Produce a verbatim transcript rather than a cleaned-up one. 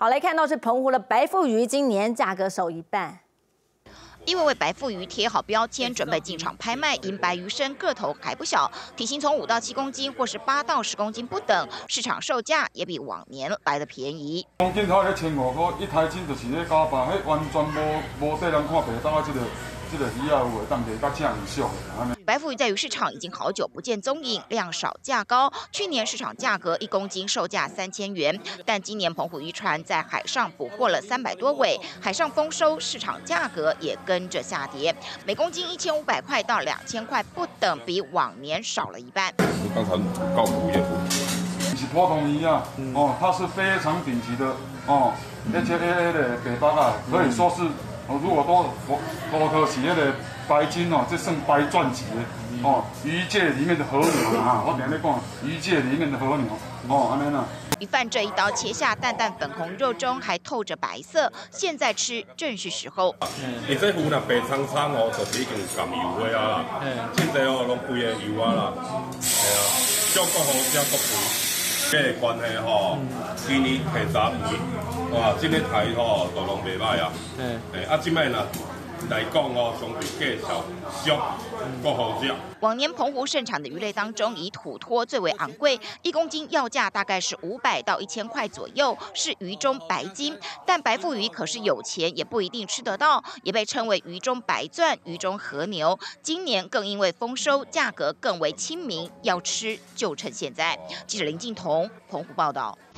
好，来看到是澎湖的白腹鱼，今年价格手一半。 因为为白腹鱼贴好标签，准备进场拍卖。因白鱼身个头还不小，体型从五到七公斤，或是八到十公斤不等，市场售价也比往年来的便宜。 公斤头咧千五块，一台斤就是咧九百，迄完全无无得人看白刀啊！这个这个鱼啊，有会当卖到这样以上的。 白腹鱼在鱼市场已经好久不见踪影，量少价高。去年市场价格一公斤售价三千元，但今年澎湖渔船在海上捕获了三百多尾，海上丰收，市场价格也跟着下跌，每公斤一千五百块到两千块不等，比往年少了一半。 刚才高补也补， 是普通鱼啊，哦，它是非常顶级的哦，而且那个白刀啊，可以说是哦，如果多多头是那个白金哦，这算白钻级的哦，鱼界里面的和牛啊，我等下在讲鱼界里面的和牛哦，安尼啦。 鱼贩这一刀切下，淡淡粉红肉中还透着白色，现在吃正是时候。 伊这鱼若白苍苍哦，就是已经含油花啊啦。现在哦，拢规个油啊啦，系啊，少国好少国肥，这个关系吼，今年提早肥，哇，这个台吼都拢袂歹啊。诶，啊，即摆呢来讲哦，相对价少俗，国好食。 往年澎湖盛产的鱼类当中，以土托最为昂贵，一公斤要价大概是五百到一千块左右，是鱼中白金。但白腹鱼可是有钱也不一定吃得到，也被称为鱼中白钻、鱼中和牛。今年更因为丰收，价格更为亲民，要吃就趁现在。记者林敬彤澎湖报道。